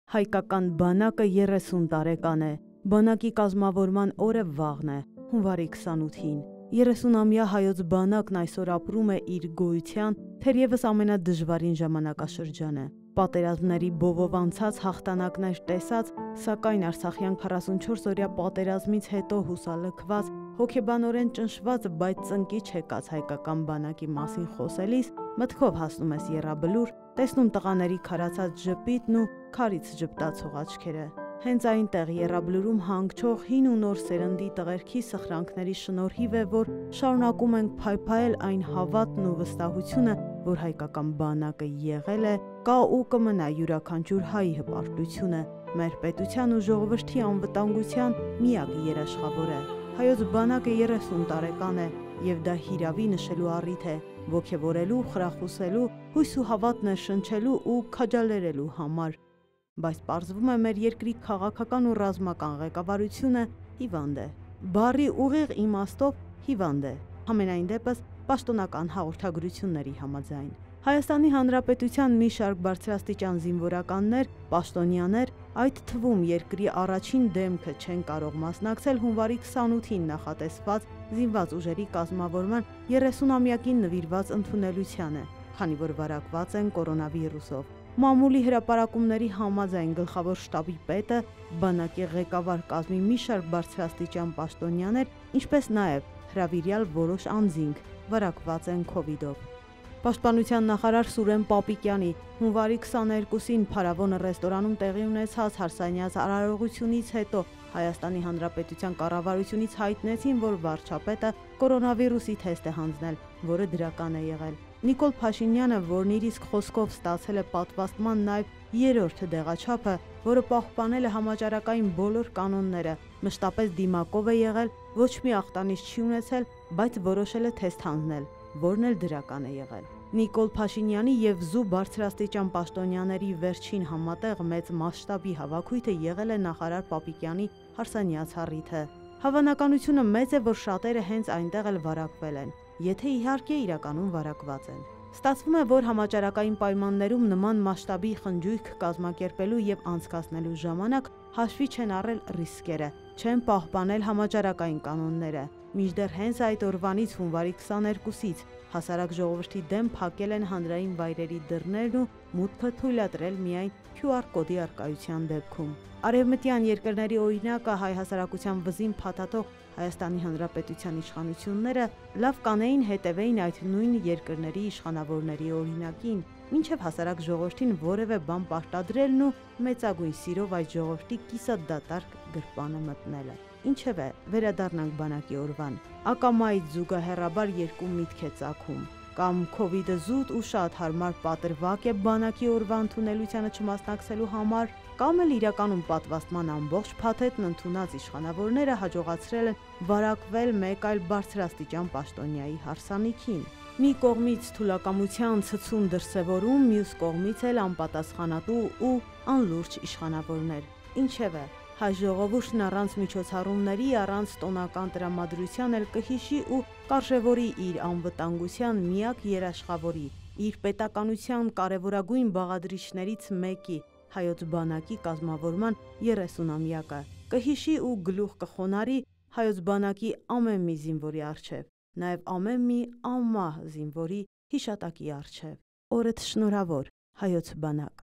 Հայկական բանակը 30 տարեկան է, բանակի կազմավորման օրը վաղն է, հունվարի 28-ին։ 30-ամյա հայոց բանակն այսօր ապրում է իր գոյության թերևս ամենադժվարին ժամանակաշրջանը։ Պատերազմների բովով անցած հաղթանակներ տեսած, սակայն Արցախյան 44-օրյա պատերազմից հետո հուսալքված, հոգեբանորեն ճնշված, բայց ծնկի չեկած հայկական բանակի մասին խոսելիս մտքով հասնում ես եռաբլուր, տեսնում տղաների քարացած ժպիտն ու քարից ժպտացող աչքերը։ Հենց այնտեղ եռաբլուրում հանգչող հին ու նոր սերնդի տղերքի սխրանքների շնորհիվ է, որ շարունակում ենք փայփայել այն հավատն ու վստահությունը, որ հայկական բանակը եղել է, կա ու կմնա յուրաքանչյուր հայի հպարտությունը, մեր պետության ու ժողովրդի անվտանգության միակ երաշխավորը։ Հայոց բանակը 30 տարեկան է, եւ դա հիրավի նշելու առիթ է, ոգևորելու, խրախուսելու, հույս ու հավատ ներշնչելու ու քաջալերելու համար։ Բայց պարզվում է մեր երկրի քաղաքական ու ռազմական ղեկավարությունը հիվանդ է։ Բառի ուղիղ իմաստով հիվանդ է, համենայն դեպս պաշտոնական հաղորդագրությունների համաձայն։ Հայաստանի Հանրապետության մի շարք բարձրաստիճան զինվորականներ, պաշտոնյաներ, այդ թվում երկրի առաջին դեմքը չեն կարող մասնակցել հունվարի 28-ին նախատեսված զինված ուժերի կազմավորման 30-ամյակին նվիրված ընդունելությանը, քանի որ վարակված են կորոնավիրուսով։ Մամուլի հրապարակումների համաձայն գլխավոր շտաբի պետը, բանակի ղեկավար կազմի մի շարք բարձրաստիճան պաշտոնյաներ, ինչպես նաև հրավիրյալ որոշ անձինք վարակված են քովիդով։ Պաշտպանության նախարար Սուրեն Պապիկյանի հունվարի 22-ին Փարավոն ռեստորանում տեղի ունեցած հարսանյաց արարողությունից հետո Հայաստանի Հանրապետության կառավարությունից հայտնեցին, որ վարչապետը կորոնավիրուսի թեստ է հանձնել, որը դրական է եղել։ Նիկոլ Փաշինյանը, որն իր իսկ խոսքով ստացել է պատվաստման նաև 3-րդ դեղաչափը, որը պահպանել է համաճարակային բոլոր կանոնները, մշտապես դիմակով է եղել, ոչ մի ախտանիշ չի ունեցել, բայց որոշել է թեստ հանձնել, որն էլ դրական է եղել։ Նիկոլ Փաշինյանի եւ ԶՈՒ բարձրաստիճան պաշտոնյաների վերջին համատեղ մեծ մասշտաբի հավաքույթը եղել է նախարար Պապիկյանի հարսանյաց առիթը։ Հավանականությունը մեծ է, որ շատերը հենց այնտեղ էլ վարակվել են, եթե իհարկե իրականում վարակված են։ Ստացվում է, որ համաճարակային պայմաններում նման մասշտաբի խնջույք կազմակերպելու եւ անցկացնելու ժամանակ հաշվի չեն առել ռիսկերը, չեն պահպանել համաճարակային կանոնները։ Մինչդեռ հենց այդ օրվանից հունվարի 22-ից հասարակ ժողովրդի դեմ փակել են հանրային վայրերի դռներն ու մուտքը թույլատրել միայն QR կոդի առկայության դեպքում։ Արևմտյան երկրների օրինակը հայ հասարակության վզին փաթաթող Հայաստանի Հանրապետության իշխանությունները լավ կանեին հետևեին այդ նույն երկրների իշխանավորների օրինակին, մինչև հասարակ ժողովրդին որևէ բան պարտադրելն ու մեծագույն սիրով այդ ժողովրդի կիսադատարկ գրպանը մտնելը։ Ինչևէ, վերադառնանք բանակի օրվան։ Ակամայից զուգահեռաբար երկու միտք է ծագում։ Կամ քովիդը զուտ ու շատ հարմար պատրվակ է բանակի օրվա ընդունելությանը չմասնակցելու համար, կամ էլ իրականում պատվաստման ամբողջ փաթեթն ընդունած իշխանավորները հաջողացրել են վարակվել մեկ այլ բարձրաստիճան պաշտոնյայի հարսանիքին։ Մի կողմից թուլակամության ցցուն դրսևորում, մյուս կողմից էլ անպատասխանատու ու անլուրջ իշխանավորներ։ Ինչևէ, հայ ժողովուրդն առանց միջոցառումների, առանց տոնական տրամադրության էլ կհիշի ու կարժևորի իր անվտանգության միակ երաշխավորի, իր պետականության կարևորագույն բաղադրիչներից մեկի, հայոց բանակի կազմավորման 30-ամյակը, կհիշի ու գլուխ կխոնարհի հայոց բանակի ամեն մի զինվորի առջև, նաև ամեն մի անմահ զինվորի հիշատակի առջև։ Օրդ շնորհավոր, հայոց բանակ։